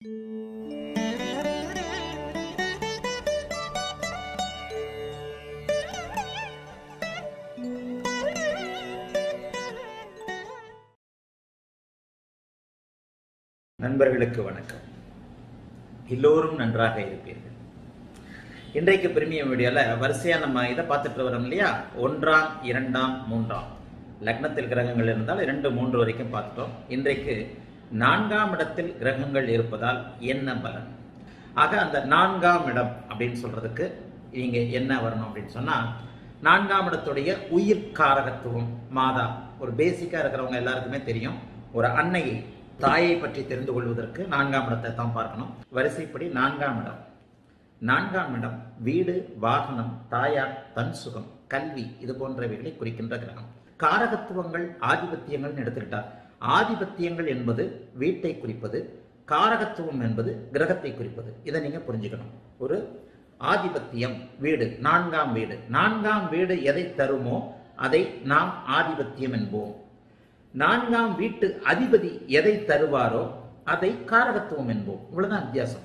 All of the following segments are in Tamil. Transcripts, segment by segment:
நண்பர்களுக்கு வணக்கம். எல்லோரும் நன்றாக இருப்பீர்கள். இன்றைக்கு பிரீமியம் வீடியோல வரிசையா நம்ம இதை பார்த்துட்டு வரோம் இல்லையா? 1ஆம் 2ஆம் 3ஆம் லக்னத்தில் கிரகங்கள் இருந்தால் 2, 3 வரைக்கும் பார்த்துட்டோம். இன்றைக்கு 4ஆம் இடத்தில் கிரகங்கள் இருப்பதால் என்ன பலன்? ஆக அந்த 4ஆம் இடம் அப்படின்னு சொல்றதுக்கு நீங்க என்ன வரணும் அப்படின்னு சொன்னா, 4ஆம் இடத்துடைய உயிர் காரகத்துவம் மாதா. ஒரு பேசிக்கா இருக்கிறவங்க எல்லாருக்குமே தெரியும், ஒரு அன்னையை தாயை பற்றி தெரிந்து கொள்வதற்கு 4ஆம் இடத்தை தான் பார்க்கணும். வரிசைப்படி 4ஆம் இடம். 4ஆம் இடம் வீடு, வாகனம், தாயார், தன் சுகம், கல்வி இது போன்றவைகளை குறிக்கின்ற கிரகம். காரகத்துவங்கள் ஆதிபத்தியங்கள் எடுத்துக்கிட்டார். ஆதிபத்தியங்கள் என்பது வீட்டை குறிப்பது, காரகத்துவம் என்பது கிரகத்தை குறிப்பது. இதை நீங்க புரிஞ்சுக்கணும். ஒரு ஆதிபத்தியம் வீடு, 4ஆம் வீடு. 4ஆம் வீடு எதை தருமோ அதை நாம் ஆதிபத்தியம் என்போம். 4ஆம் வீட்டு அதிபதி எதை தருவாரோ அதை காரகத்துவம் என்போம். இவ்வளவுதான் வித்தியாசம்.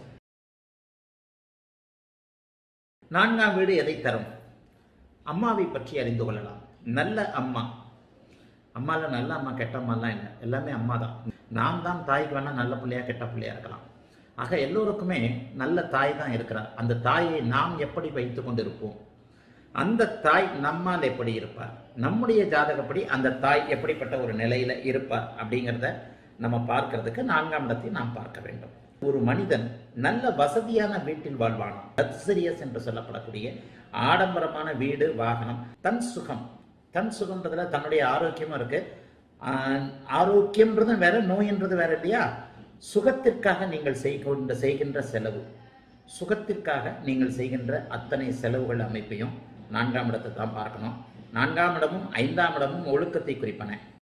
4ஆம் வீடு எதை தரும்? அம்மாவை பற்றி அறிந்து கொள்ளலாம். நல்ல அம்மா. அம்மால நல்ல அம்மா கெட்ட அம்மாலாம் இல்லை, எல்லாமே அம்மா தான். நாம் தான் தாய்க்கு வேணா நல்ல பிள்ளையா கெட்ட பிள்ளையா இருக்கலாம். ஆக எல்லோருக்குமே நல்ல தாய் தான் இருக்கிறார். அந்த தாயை நாம் எப்படி வைத்துக் கொண்டு இருப்போம்? அந்த தாய் நம்மால் எப்படி இருப்பார்? நம்முடைய ஜாதகப்படி அந்த தாய் எப்படிப்பட்ட ஒரு நிலையில இருப்பார் அப்படிங்கிறத நம்ம பார்க்கறதுக்கு 4ஆம் இடத்தை நாம் பார்க்க வேண்டும். ஒரு மனிதன் நல்ல வசதியான வீட்டில் வாழ்வான். லக்ஸரியஸ் என்று சொல்லப்படக்கூடிய ஆடம்பரமான வீடு, வாகனம், தன் சுகம். தன் சுகம்ன்றதுல தன்னுடைய ஆரோக்கியமும் இருக்கு. ஆரோக்கியம்ன்றது வேற, நோய்ன்றது வேற இல்லையா? சுகத்திற்காக நீங்கள் செய்கின்ற செலவு, சுகத்திற்காக நீங்கள் செய்கின்ற அத்தனை செலவுகள் அமைப்பையும் 4ஆம் இடத்தை தான் பார்க்கணும். 4ஆம் இடமும் 5ஆம் இடமும் ஒழுக்கத்தை குறிப்பன.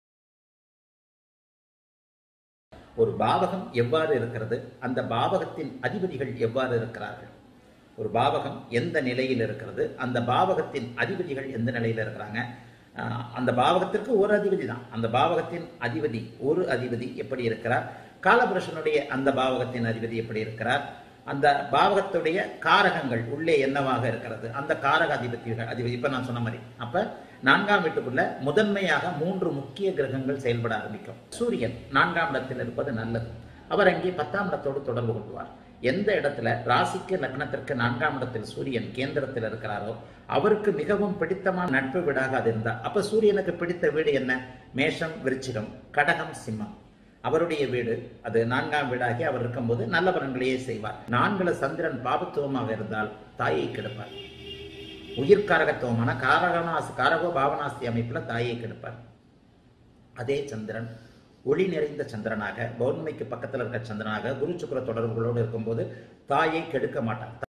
ஒரு பாவகம் எவ்வாறு இருக்கிறது, அந்த பாவகத்தின் அதிபதிகள் எவ்வாறு இருக்கிறார்கள், ஒரு பாவகம் எந்த நிலையில் இருக்கிறது, அந்த பாவகத்தின் அதிபதிகள் எந்த நிலையில் இருக்கிறாங்க. அந்த பாவகத்திற்கு ஒரு அதிபதி தான். அந்த பாவகத்தின் அதிபதி, ஒரு அதிபதி எப்படி இருக்கிறார், காலபுருஷனுடைய அந்த பாவகத்தின் அதிபதி எப்படி இருக்கிறார், அந்த பாவகத்துடைய காரகங்கள் உள்ளே என்னவாக இருக்கிறது, அந்த காரக அதிபதி இப்ப நான் சொன்ன மாதிரி. அப்ப 4ஆம் வீட்டுக்குள்ள முதன்மையாக 3 முக்கிய கிரகங்கள் செயல்பட ஆரம்பிக்கும். சூரியன் 4ஆம் இடத்தில் இருப்பது நல்லது. அவர் அங்கே 10ஆம் இடத்தோடு தொடர்பு கொள்வார். எந்த இடத்துல ராசிக்கு லக்னத்திற்கு 4ஆம் இடத்தில் சூரியன் கேந்திரத்தில் இருக்கிறாரோ அவருக்கு மிகவும் பிடித்தமான நட்பு வீடாக அது இருந்தார். அப்ப சூரியனுக்கு பிடித்த வீடு என்ன? மேஷம், விருச்சிகம், கடகம், சிம்மம். அவருடைய வீடு அது 4ஆம் வீடாகி அவர் இருக்கும்போது நல்ல பலன்களையே செய்வார். 4ல சந்திரன் பாபத்துவமாக இருந்தால் தாயை கெடுப்பார். உயிர்காரகத்துவமான காரகோ பாவனாஸ்தி அமைப்புல தாயை கெடுப்பார். அதே சந்திரன் ஒளி நிறைந்த சந்திரனாக, பௌர்ணமிக்கு பக்கத்தில் இருக்க சந்திரனாக குரு சுக்கிர தொடர்புகளோடு இருக்கும்போது தாயை கெடுக்க மாட்டார்.